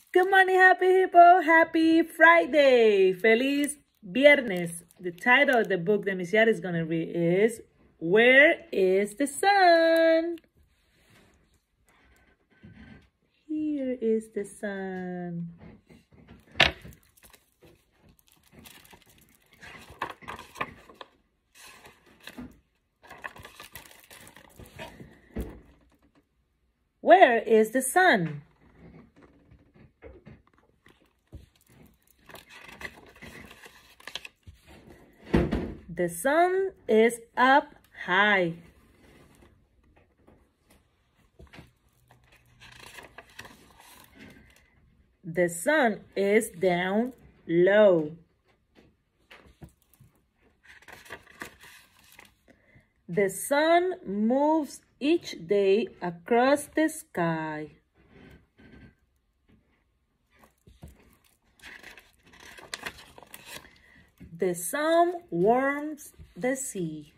Good morning, Happy Hippo. Happy Friday. Feliz Viernes. The title of the book that Miss Yara is going to read is Where is the Sun? Here is the sun. Where is the sun? The sun is up high. The sun is down low. The sun moves each day across the sky. The sun warms the sea.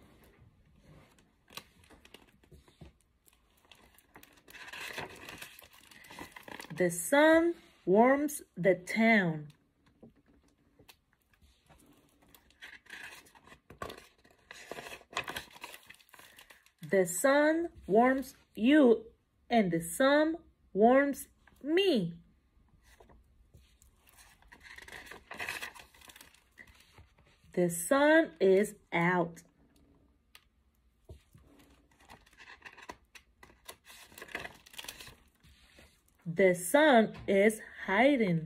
The sun warms the town. The sun warms you, and the sun warms me. The sun is out. The sun is hiding.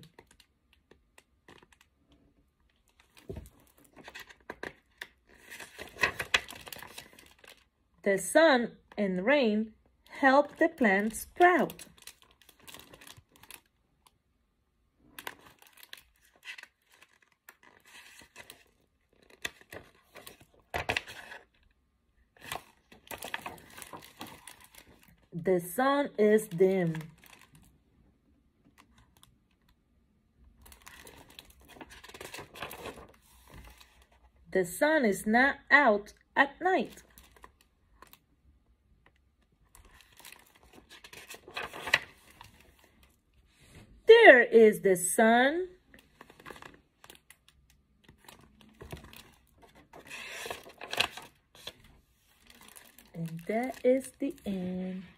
The sun and rain help the plants sprout. The sun is dim. The sun is not out at night. There is the sun. And that is the end.